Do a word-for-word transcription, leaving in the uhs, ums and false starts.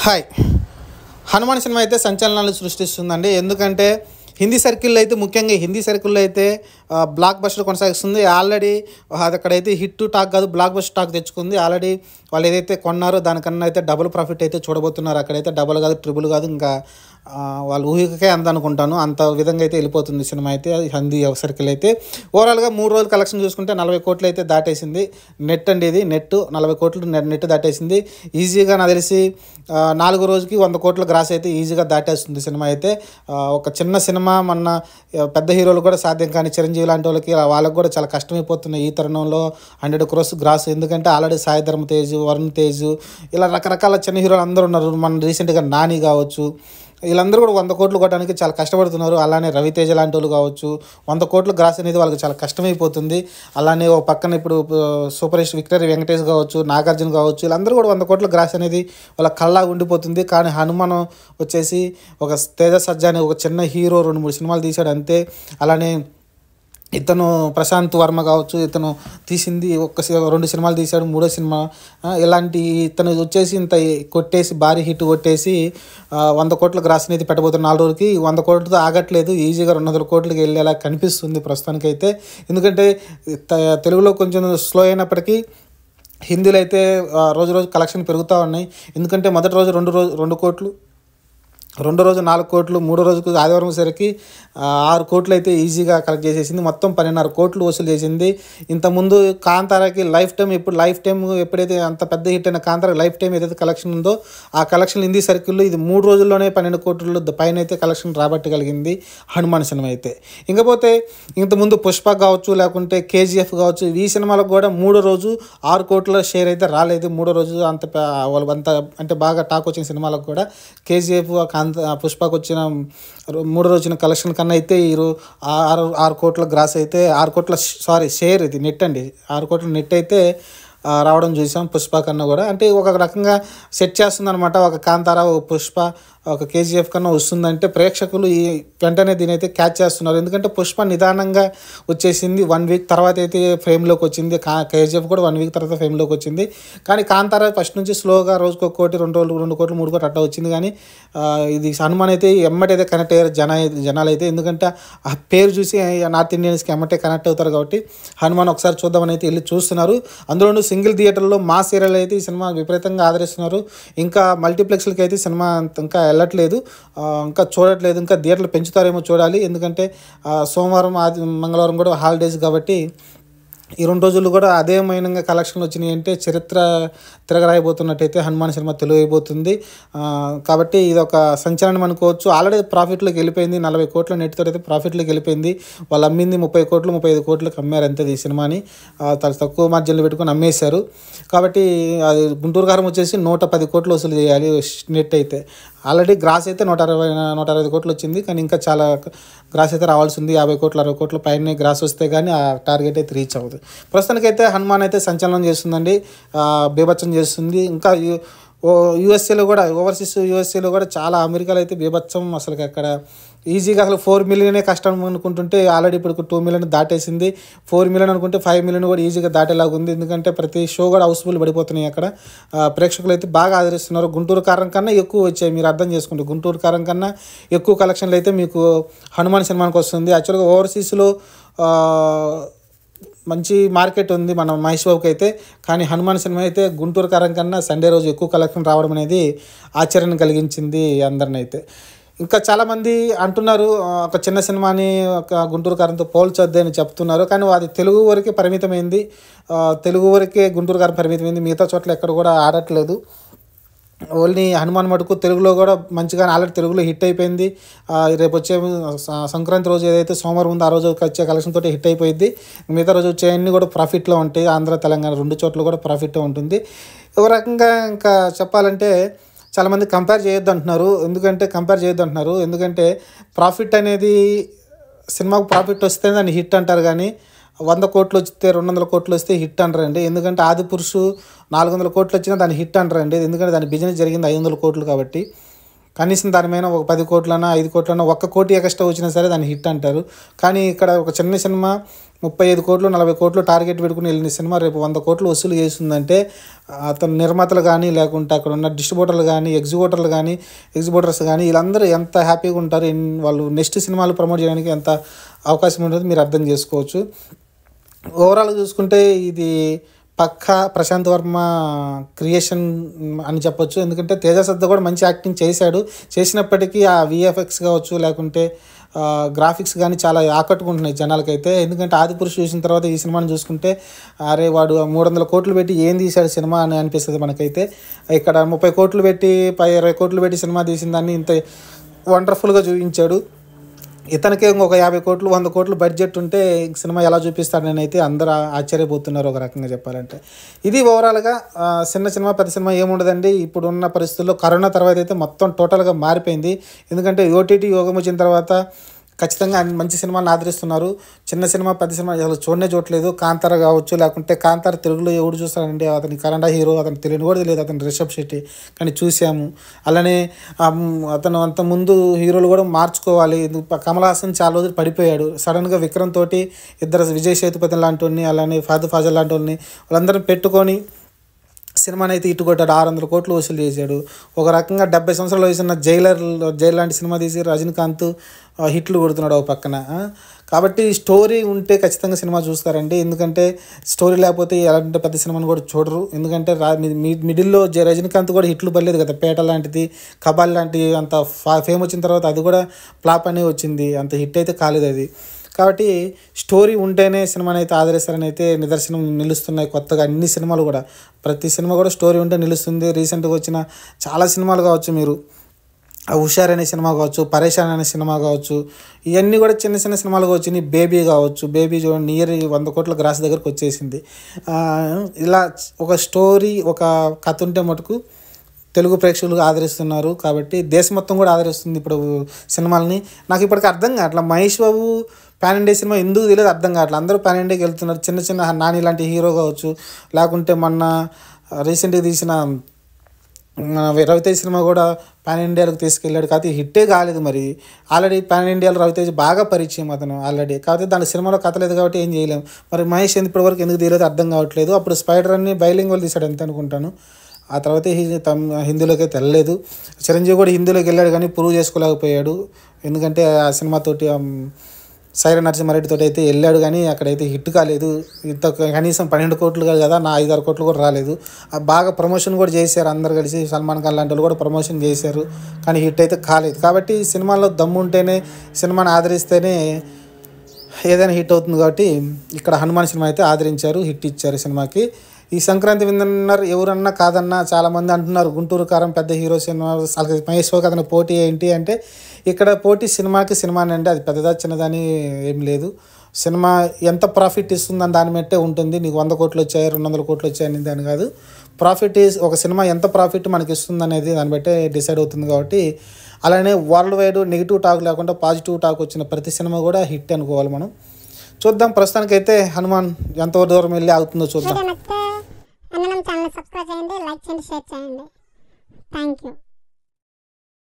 Hi. Hanuman cinema అయితే సంచలనాలు సృష్టిస్తుందండి. ఎందుకంటే హిందీ సర్కిల్లో అయితే ముఖ్యంగా హిందీ సర్కిల్లో అయితే బ్లాక్ బస్టర్ కొనసాగిస్తుంది. ఆల్రెడీ అది అక్కడైతే హిట్ టాక్ కాదు, బ్లాక్ బస్టర్ టాక్ తెచ్చుకుంది. ఆల్రెడీ వాళ్ళు ఏదైతే కొన్నారో దానికన్నా అయితే డబుల్ ప్రాఫిట్ అయితే చూడబోతున్నారు. అక్కడైతే డబుల్ కాదు, ట్రిపుల్ కాదు, ఇంకా వాళ్ళు ఊహికకే అందనుకుంటాను అంత విధంగా అయితే వెళ్ళిపోతుంది సినిమా అయితే హిందీ సర్కిల్ అయితే. ఓవరాల్గా మూడు రోజులు కలెక్షన్ చూసుకుంటే నలభై కోట్లు అయితే దాటేసింది. నెట్ అండి, ఇది నెట్ నలభై కోట్లు నెట్ దాటేసింది ఈజీగా. నాకు తెలిసి నాలుగో రోజుకి వంద కోట్ల గ్రాస్ అయితే ఈజీగా దాటేస్తుంది సినిమా అయితే. ఒక చిన్న సినిమా మొన్న పెద్ద హీరోలు కూడా సాధ్యం కానీ చిరంజీవి లాంటి వాళ్ళకి వాళ్ళకి కూడా చాలా కష్టమైపోతున్నాయి ఈ తరుణంలో హండ్రెడ్ క్రోర్స్ గ్రాస్. ఎందుకంటే ఆల్రెడీ సాయి ధర్మ తేజ్, వరుణ్ తేజ్, ఇలా రకరకాల చిన్న హీరోలు అందరూ ఉన్నారు. మన రీసెంట్గా నాని కావచ్చు, వీళ్ళందరూ కూడా వంద కోట్లు కొట్టడానికి చాలా కష్టపడుతున్నారు. అలానే రవితేజ లాంటి వాళ్ళు కావచ్చు, వంద కోట్లు గ్రాస్ అనేది వాళ్ళకి చాలా కష్టమైపోతుంది. అలానే ఒక పక్కన ఇప్పుడు సూపర్ స్టార్ విక్టరీ వెంకటేష్ కావచ్చు, నాగార్జున కావచ్చు, వీళ్ళందరూ కూడా వంద కోట్ల గ్రాస్ అనేది వాళ్ళ కళ్ళగా ఉండిపోతుంది. కానీ హనుమాన్ వచ్చేసి ఒక తేజ సజ్జా అనే ఒక చిన్న హీరో రెండు మూడు సినిమాలు తీశాడు అంతే. అలానే ఇతను ప్రశాంత్ వర్మ కావచ్చు, ఇతను తీసింది ఒక్క రెండు సినిమాలు తీశాడు, మూడో సినిమా. ఇలాంటి ఇతను వచ్చేసి ఇంత కొట్టేసి భారీ హిట్ కొట్టేసి వంద కోట్ల గ్రాస్ అనేది పెట్టబోతున్న నాలుగు రోజులకి వంద కోట్లతో ఆగట్లేదు. ఈజీగా రెండు వందల కోట్లకి వెళ్ళేలా కనిపిస్తుంది ప్రస్తుతానికైతే. ఎందుకంటే తెలుగులో కొంచెం స్లో అయినప్పటికీ హిందీలో అయితే రోజు రోజు కలెక్షన్ పెరుగుతూ ఉన్నాయి. ఎందుకంటే మొదటి రోజు రెండు రోజు రెండు కోట్లు, రెండో రోజు నాలుగు కోట్లు, మూడో రోజుకు ఆదివారం సరికి ఆరు కోట్లు అయితే ఈజీగా కలెక్ట్ చేసేసింది. మొత్తం పన్నెండున్నర కోట్లు వసూలు చేసింది. ఇంతకుముందు కాంతారాకి లైఫ్ టైం ఇప్పుడు లైఫ్ టైం ఎప్పుడైతే అంత పెద్ద హిట్ అయిన కాంతారా లైఫ్ టైం ఏదైతే కలెక్షన్ ఉందో ఆ కలెక్షన్ హిందీ సర్కిల్లో ఇది మూడు రోజుల్లోనే పన్నెండు కోట్లు పైన అయితే కలెక్షన్ రాబట్టగలిగింది హనుమాన్ సినిమా అయితే. ఇంకపోతే ఇంతకుముందు పుష్ప కావచ్చు, లేకుంటే కేజీఎఫ్ కావచ్చు, ఈ సినిమాలకు కూడా మూడో రోజు ఆరు కోట్ల షేర్ అయితే రాలేదు. మూడో రోజు అంత వాళ్ళు అంత అంటే బాగా టాక్ వచ్చిన సినిమాలకు కూడా కేజీఎఫ్ అంత పుష్పకు వచ్చిన మూడు రోజున కలెక్షన్ కన్నా అయితే ఈ ఆరు ఆరు కోట్ల గ్రాస్ అయితే ఆరు కోట్ల సారీ షేర్ ఇది నెట్ అండి ఆరు కోట్ల నెట్ అయితే రావడం చూసాం పుష్ప కన్నా కూడా. అంటే ఒక రకంగా సెట్ చేస్తుంది అనమాట. ఒక కాంతారా, ఒక పుష్ప, ఒక కేజీఎఫ్ కన్నా వస్తుందంటే ప్రేక్షకులు ఈ వెంటనే దీని అయితే క్యాచ్ చేస్తున్నారు. ఎందుకంటే పుష్ప నిదానంగా వచ్చేసింది, వన్ వీక్ తర్వాత అయితే ఫ్రేమ్లోకి వచ్చింది. కా కేజీఎఫ్ కూడా వన్ వీక్ తర్వాత ఫ్రేమ్లోకి వచ్చింది. కానీ కాంతారా ఫస్ట్ నుంచి స్లోగా రోజుకు ఒక కోటి, రెండు రోజులు రెండు కోట్లు, మూడు కోట్లు అట్లా వచ్చింది. కానీ ఇది హనుమాన్ అయితే ఎమ్మటి అయితే కనెక్ట్ అయ్యారు జన జనాలు అయితే. ఎందుకంటే ఆ పేరు చూసి నార్త్ ఇండియన్స్కి ఎమ్మటే కనెక్ట్ అవుతారు కాబట్టి హనుమాన్ ఒకసారి చూద్దామని అయితే వెళ్ళి చూస్తున్నారు. అందులోనూ సింగిల్ థియేటర్లో మా సీరియల్ అయితే ఈ సినిమా విపరీతంగా ఆదరిస్తున్నారు. ఇంకా మల్టీప్లెక్స్లకి అయితే సినిమా ఇంకా వెళ్ళట్లేదు, ఇంకా చూడట్లేదు. ఇంకా థియేటర్లు పెంచుతారేమో చూడాలి. ఎందుకంటే సోమవారం ఆది మంగళవారం కూడా హాలిడేస్ కాబట్టి ఈ రెండు రోజులు కూడా అదే మైనంగా కలెక్షన్లు వచ్చినాయి అంటే చరిత్ర తిరగరాయిపోతున్నట్టయితే హనుమాన్ సినిమా తెలుగు అయిపోతుంది. కాబట్టి ఇది ఒక సంచలనం అనుకోవచ్చు. ఆల్రెడీ ప్రాఫిట్లోకి వెళ్ళిపోయింది, నలభై కోట్ల నెట్తో అయితే ప్రాఫిట్లోకి వెళ్ళిపోయింది. వాళ్ళు అమ్మింది ముప్పై కోట్లు ముప్పై ఐదు కోట్లకు అమ్మారు అంతే ఈ సినిమాని. తక్కువ మార్జిన్లు పెట్టుకొని అమ్మేశారు. కాబట్టి అది గుంటూరు కారం వచ్చేసి నూట పది కోట్లు వసూలు చేయాలి నెట్ అయితే. ఆల్రెడీ గ్రాస్ అయితే నూట అరవై నూట అరవై కోట్లు వచ్చింది. కానీ ఇంకా చాలా గ్రాస్ అయితే రావాల్సి ఉంది. యాభై కోట్లు అరవై కోట్ల పైన గ్రాస్ వస్తే కానీ ఆ టార్గెట్ అయితే రీచ్ అవ్వదు. ప్రస్తుతానికైతే హనుమాన్ అయితే సంచలనం చేస్తుందండి, బీభత్సం చేస్తుంది. ఇంకా యూఎస్ఏలో కూడా ఓవర్సీస్ యూఎస్ఏలో కూడా చాలా అమెరికాలో అయితే బీభత్సం. అసలు అక్కడ ఈజీగా అసలు ఫోర్ మిలియనే కష్టం అనుకుంటుంటే ఆల్రెడీ ఇప్పుడు టూ మిలియన్ దాటేసింది. ఫోర్ మిలియన్ అనుకుంటే ఫైవ్ మిలియన్ కూడా ఈజీగా దాటేలాగా ఉంది. ఎందుకంటే ప్రతి షో కూడా హౌస్ఫుల్ పడిపోతున్నాయి. అక్కడ ప్రేక్షకులు అయితే బాగా ఆదరిస్తున్నారు. గుంటూరు కారం కన్నా ఎక్కువ వచ్చాయి. మీరు అర్థం చేసుకుంటే గుంటూరు కారం కన్నా ఎక్కువ కలెక్షన్లు అయితే మీకు హనుమాన్ సినిమానికి వస్తుంది. యాక్చువల్గా ఓవర్సీస్లో మంచి మార్కెట్ ఉంది మన మహేష్ బాబుకి అయితే. కానీ హనుమాన్ సినిమా అయితే గుంటూరు కారం కన్నా సండే రోజు ఎక్కువ కలెక్షన్ రావడం అనేది ఆశ్చర్యాన్ని కలిగించింది అందరిని అయితే. ఇంకా చాలామంది అంటున్నారు ఒక చిన్న సినిమాని ఒక గుంటూరు కారంతో పోల్చొద్దు అని చెప్తున్నారు. కానీ అది తెలుగు వరకే పరిమితమైంది, తెలుగు వరకే గుంటూరు కారం పరిమితమైంది. మిగతా చోట్ల ఎక్కడ కూడా ఆడట్లేదు. ఓన్లీ హనుమాన్ మటుకు తెలుగులో కూడా మంచిగా ఆల్రెడీ తెలుగులో హిట్ అయిపోయింది. రేపు వచ్చే సంక్రాంతి రోజు ఏదైతే సోమవారం ఉందో ఆ రోజు వచ్చే కలెక్షన్ తోటి హిట్ అయిపోయింది. మిగతా రోజు వచ్చే అన్నీ కూడా ప్రాఫిట్లో ఉంటాయి. ఆంధ్ర తెలంగాణ రెండు చోట్ల కూడా ప్రాఫిట్ ఉంటుంది. ఒక రకంగా ఇంకా చెప్పాలంటే చాలామంది కంపేర్ చేయొద్దు అంటున్నారు. ఎందుకంటే కంపేర్ చేయొద్దు అంటున్నారు ఎందుకంటే ప్రాఫిట్ అనేది సినిమాకు ప్రాఫిట్ వస్తే దాన్ని హిట్ అంటారు. కానీ వంద కోట్లు వస్తే రెండు వందల కోట్లు వస్తే హిట్ అంటారండి. ఎందుకంటే ఆది పురుషు నాలుగు వందల కోట్లు వచ్చినా దాన్ని హిట్ అంటారండి. ఎందుకంటే దాని బిజినెస్ జరిగింది ఐదు వందల కోట్లు కాబట్టి కనీసం దాని మీద ఒక పది కోట్లన్నా ఐదు కోట్లన్నా ఒక్క కోటి ఎక్స్ట్రా వచ్చినా సరే దాన్ని హిట్ అంటారు. కానీ ఇక్కడ ఒక చిన్న సినిమా ముప్పై ఐదు కోట్లు నలభై కోట్లు టార్గెట్ పెట్టుకుని వెళ్ళిన సినిమా రేపు వంద కోట్లు వసూలు చేస్తుందంటే అతను నిర్మాతలు కానీ లేకుంటే అక్కడ ఉన్న డిస్ట్రిబ్యూటర్లు కానీ ఎగ్జిబ్యూటర్లు కానీ ఎగ్జిబ్యూటర్స్ కానీ వీళ్ళందరూ ఎంత హ్యాపీగా ఉంటారు, వాళ్ళు నెక్స్ట్ సినిమాలు ప్రమోట్ చేయడానికి ఎంత అవకాశం ఉంటుంది మీరు అర్థం చేసుకోవచ్చు. ఓవరాల్గా చూసుకుంటే ఇది పక్కా ప్రశాంత్ వర్మ క్రియేషన్ అని చెప్పొచ్చు. ఎందుకంటే తేజ సర్దా కూడా మంచి యాక్టింగ్ చేశాడు, చేసినప్పటికీ ఆ విఎఫ్ఎక్స్ కావచ్చు లేకుంటే గ్రాఫిక్స్ కానీ చాలా ఆకట్టుకుంటున్నాయి జనాలకైతే. ఎందుకంటే ఆదిపురుషు చూసిన తర్వాత ఈ సినిమాని చూసుకుంటే అరే వాడు మూడు వందల కోట్లు పెట్టి ఏం తీశాడు సినిమా అని అనిపిస్తుంది మనకైతే. ఇక్కడ ముప్పై కోట్లు పెట్టి పై ఇరవై కోట్లు పెట్టి సినిమా తీసిన దాన్ని ఇంత వండర్ఫుల్గా చూపించాడు. ఇతనికే ఇంకొక యాభై కోట్లు వంద కోట్లు బడ్జెట్ ఉంటే సినిమా ఎలా చూపిస్తాడని అయితే అందరూ ఆశ్చర్యపోతున్నారు ఒక రకంగా చెప్పాలంటే. ఇది ఓవరాల్గా చిన్న సినిమా పెద్ద సినిమా ఏముండదండి. ఇప్పుడున్న పరిస్థితుల్లో కరోనా తర్వాత అయితే మొత్తం టోటల్గా మారిపోయింది. ఎందుకంటే ఓటీటీ యోగం వచ్చిన తర్వాత ఖచ్చితంగా మంచి సినిమాలను ఆదరిస్తున్నారు. చిన్న సినిమా పెద్ద సినిమా అసలు చూడనే చూడలేదు. కాంతార కావచ్చు లేకుంటే కాంతార తెలుగులో ఎవడు చూస్తారండి, అతని కన్నడ హీరో, అతను తెలియని కూడా తెలియదు అతను రిషబ్ శెట్టి, కానీ చూసాము. అలానే అతను అంత ముందు హీరోలు కూడా మార్చుకోవాలి. కమల్ హాసన్ చాలా రోజులు పడిపోయాడు, సడన్గా విక్రమ్ తోటి ఇద్దరు విజయ్ సేతుపతి లాంటి వాళ్ళని అలానే ఫాద్ ఫాజల్ లాంటి వాళ్ళని వాళ్ళందరినీ పెట్టుకొని సినిమాని అయితే ఇట్టుకొట్టాడు. ఆరు వందల కోట్లు వసూలు చేశాడు. ఒక రకంగా డెబ్బై సంవత్సరాలు వయసున్న జైలర్ జైలు లాంటి సినిమా తీసి రజనీకాంత్ హిట్లు కొడుతున్నాడు ఒక పక్కన. కాబట్టి స్టోరీ ఉంటే ఖచ్చితంగా సినిమా చూస్తారండి. ఎందుకంటే స్టోరీ లేకపోతే ఎలాంటి పెద్ద సినిమాని కూడా చూడరు. ఎందుకంటే రా మిడిల్లో రజనీకాంత్ కూడా హిట్లు పడలేదు కదా, పేట లాంటిది కబాల్ లాంటి అంత ఫేమ్ వచ్చిన తర్వాత అది కూడా ఫ్లాప్ అనే వచ్చింది, అంత హిట్ అయితే కాలేదు అది. కాబట్టి స్టోరీ ఉంటేనే సినిమాని అయితే ఆదరిస్తారని అయితే నిదర్శనం నిలుస్తున్నాయి. కొత్తగా అన్ని సినిమాలు కూడా ప్రతి సినిమా కూడా స్టోరీ ఉంటే నిలుస్తుంది. రీసెంట్గా వచ్చిన చాలా సినిమాలు కావచ్చు, మీరు హుషార్ అనే సినిమా కావచ్చు, పరేషాన్ అనే సినిమా కావచ్చు, ఇవన్నీ కూడా చిన్న చిన్న సినిమాలు కావచ్చు. బేబీ కావచ్చు, బేబీ చూడండి నియర్ వంద కోట్ల గ్రాస్ దగ్గరకు వచ్చేసింది. ఇలా ఒక స్టోరీ ఒక కథ ఉంటే మటుకు తెలుగు ప్రేక్షకులు ఆదరిస్తున్నారు. కాబట్టి దేశం మొత్తం కూడా ఆదరిస్తుంది ఇప్పుడు సినిమాలని. నాకు ఇప్పటికి అర్థం కావట్లా Mahesh Babu pan India cinema ఎందుకు తెలియదు అర్థం కావట్లేదు. అందరూ పాన్ ఇండియాకి వెళ్తున్నారు. చిన్న చిన్న నాని లాంటి హీరో కావచ్చు, లేకుంటే మొన్న రీసెంట్గా తీసిన రవితేజ్ సినిమా కూడా పాన్ ఇండియాలకు తీసుకెళ్ళాడు, కాకపోతే హిట్టే కాలేదు. మరి ఆల్రెడీ పాన్ ఇండియాలో రవితేజ్ బాగా పరిచయం అతను ఆల్రెడీ, కాకపోతే దాని సినిమాలో కథ లేదు కాబట్టి ఏం చేయలేము. మరి మహేష్ ఇప్పటివరకు ఎందుకు తీయలేదు అర్థం కావట్లేదు. అప్పుడు స్పైడర్ అన్ని బైలింగ్ వాళ్ళు తీశాడు అంతే అనుకుంటాను. ఆ తర్వాత హిందీలోకి అయితే వెళ్ళలేదు. చిరంజీవి కూడా హిందీలోకి వెళ్ళాడు కానీ ప్రూవ్ చేసుకోలేకపోయాడు. ఎందుకంటే ఆ సినిమాతోటి సైరా నరసింహారెడ్డితో అయితే వెళ్ళాడు కానీ అక్కడైతే హిట్ కాలేదు. ఇంత కనీసం పన్నెండు కోట్లు కాదు కదా, నా ఐదు ఆరు కోట్లు కూడా రాలేదు. బాగా ప్రమోషన్ కూడా చేశారు అందరు కలిసి, సల్మాన్ ఖాన్ లాంటి వాళ్ళు కూడా ప్రమోషన్ చేశారు కానీ హిట్ అయితే కాలేదు. కాబట్టి సినిమాలో దమ్ము ఉంటేనే సినిమాని ఆదరిస్తేనే ఏదైనా హిట్ అవుతుంది. కాబట్టి ఇక్కడ హనుమాన్ సినిమా అయితే ఆదరించారు, హిట్ ఇచ్చారు సినిమాకి. ఈ సంక్రాంతి విన్నర్ ఎవరన్నా కాదన్నా చాలామంది అంటున్నారు గుంటూరు కారం పెద్ద హీరో సినిమా మహేష్ బాబుకి అతని పోటీ ఏంటి అంటే, ఇక్కడ పోటీ సినిమాకి సినిమాని అంటే అది పెద్దదా చిన్నదని ఏం లేదు. సినిమా ఎంత ప్రాఫిట్ ఇస్తుందని దాన్ని బట్టే ఉంటుంది. నీకు వంద కోట్లు వచ్చాయి రెండు వందల కోట్లు వచ్చాయని దాని కాదు. ప్రాఫిట్ ఈజ్ ఒక సినిమా ఎంత ప్రాఫిట్ మనకి ఇస్తుంది అనేది దాన్ని బట్టే డిసైడ్ అవుతుంది. కాబట్టి అలానే వరల్డ్ వైడ్ నెగిటివ్ టాక్ లేకుండా పాజిటివ్ టాక్ వచ్చిన ప్రతి సినిమా కూడా హిట్ అనుకోవాలి మనం. చూద్దాం, ప్రస్తుతానికైతే హనుమాన్ ఎంత దూరం వెళ్ళి ఆగుతుందో చూద్దాం. ఛానల్ సబ్స్క్రైబ్ చేయండి, లైక్ చేయండి, షేర్ చేయండి. Thank you.